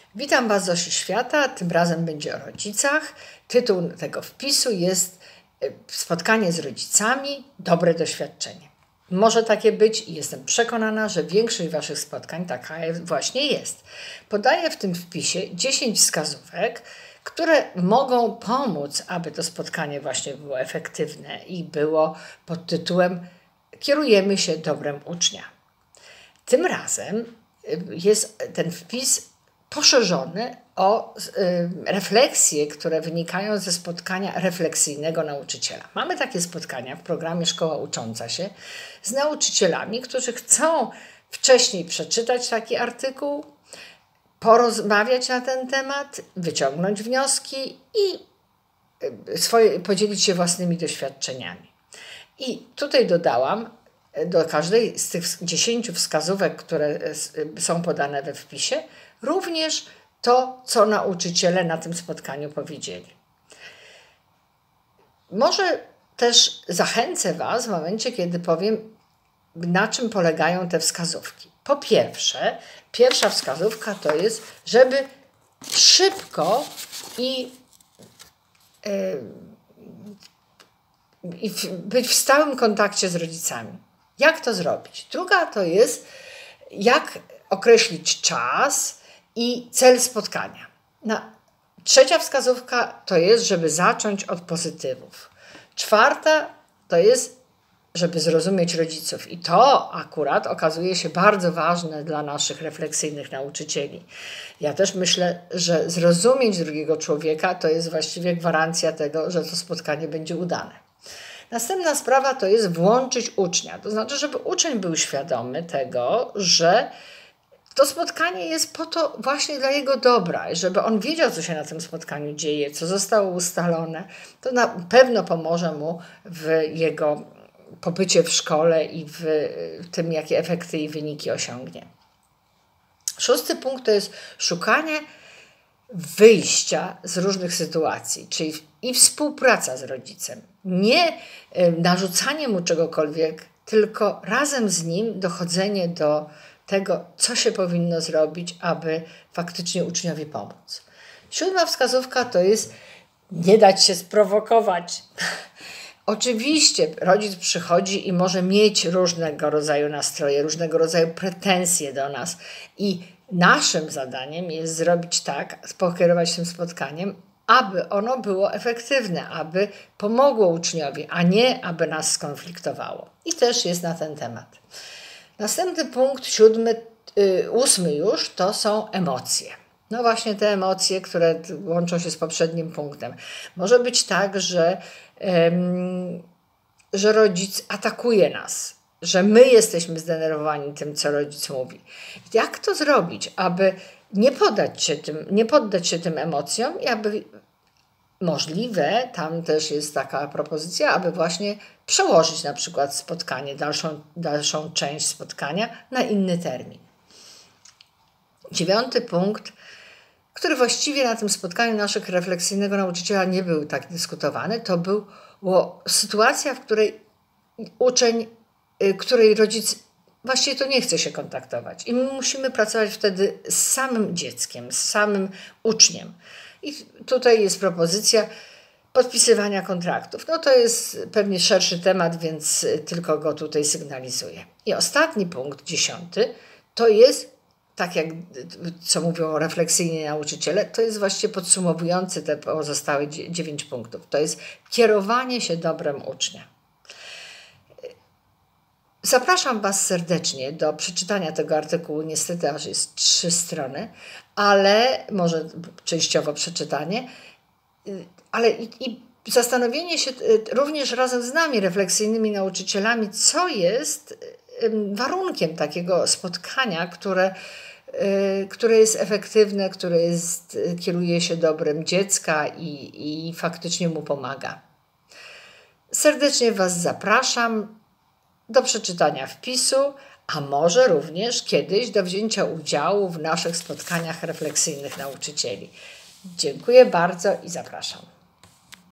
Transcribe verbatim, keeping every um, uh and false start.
Witam Was z Osi Świata, tym razem będzie o rodzicach. Tytuł tego wpisu jest Spotkanie z rodzicami, dobre doświadczenie. Może takie być i jestem przekonana, że większość Waszych spotkań taka właśnie jest. Podaję w tym wpisie dziesięć wskazówek, które mogą pomóc, aby to spotkanie właśnie było efektywne i było pod tytułem Kierujemy się dobrem ucznia. Tym razem jest ten wpis poszerzony o y, refleksje, które wynikają ze spotkania refleksyjnego nauczyciela. Mamy takie spotkania w programie Szkoła Ucząca się z nauczycielami, którzy chcą wcześniej przeczytać taki artykuł, porozmawiać na ten temat, wyciągnąć wnioski i y, swoje, podzielić się własnymi doświadczeniami. I tutaj dodałam do każdej z tych dziesięciu wskazówek, które są podane we wpisie, również to, co nauczyciele na tym spotkaniu powiedzieli. Może też zachęcę Was w momencie, kiedy powiem, na czym polegają te wskazówki. Po pierwsze, pierwsza wskazówka to jest, żeby szybko i, yy, i w, być w stałym kontakcie z rodzicami. Jak to zrobić? Druga to jest, jak określić czas i cel spotkania. Na, trzecia wskazówka to jest, żeby zacząć od pozytywów. Czwarta to jest, żeby zrozumieć rodziców. I to akurat okazuje się bardzo ważne dla naszych refleksyjnych nauczycieli. Ja też myślę, że zrozumieć drugiego człowieka to jest właściwie gwarancja tego, że to spotkanie będzie udane. Następna sprawa to jest włączyć ucznia. To znaczy, żeby uczeń był świadomy tego, że to spotkanie jest po to właśnie dla jego dobra, żeby on wiedział, co się na tym spotkaniu dzieje, co zostało ustalone. To na pewno pomoże mu w jego pobycie w szkole i w tym, jakie efekty i wyniki osiągnie. Szósty punkt to jest szukanie wyjścia z różnych sytuacji, czyli i współpraca z rodzicem. Nie narzucanie mu czegokolwiek, tylko razem z nim dochodzenie do tego, co się powinno zrobić, aby faktycznie uczniowi pomóc. Siódma wskazówka to jest nie dać się sprowokować. Oczywiście rodzic przychodzi i może mieć różnego rodzaju nastroje, różnego rodzaju pretensje do nas i naszym zadaniem jest zrobić tak, pokierować tym spotkaniem, aby ono było efektywne, aby pomogło uczniowi, a nie aby nas skonfliktowało. I też jest na ten temat. Następny punkt, siódmy, yy, ósmy już, to są emocje. No właśnie te emocje, które łączą się z poprzednim punktem. Może być tak, że, ym, że rodzic atakuje nas, że my jesteśmy zdenerwowani tym, co rodzic mówi. Jak to zrobić, aby nie poddać się tym, nie poddać się tym emocjom i aby możliwe, tam też jest taka propozycja, aby właśnie przełożyć na przykład spotkanie, dalszą, dalszą część spotkania na inny termin. Dziewiąty punkt, który właściwie na tym spotkaniu naszych refleksyjnego nauczyciela nie był tak dyskutowany, to była sytuacja, w której uczeń, której rodzic właściwie to nie chce się kontaktować. I my musimy pracować wtedy z samym dzieckiem, z samym uczniem. I tutaj jest propozycja podpisywania kontraktów. No to jest pewnie szerszy temat, więc tylko go tutaj sygnalizuję. I ostatni punkt, dziesiąty, to jest, tak jak co mówią refleksyjni nauczyciele, to jest właściwie podsumowujący te pozostałe dziewięć punktów. To jest kierowanie się dobrem ucznia. Zapraszam Was serdecznie do przeczytania tego artykułu. Niestety aż jest trzy strony, ale może częściowo przeczytanie, ale i, i zastanowienie się również razem z nami, refleksyjnymi nauczycielami, co jest warunkiem takiego spotkania, które, które jest efektywne, które jest, kieruje się dobrem dziecka i, i faktycznie mu pomaga. Serdecznie Was zapraszam do przeczytania wpisu, a może również kiedyś do wzięcia udziału w naszych spotkaniach refleksyjnych nauczycieli. Dziękuję bardzo i zapraszam.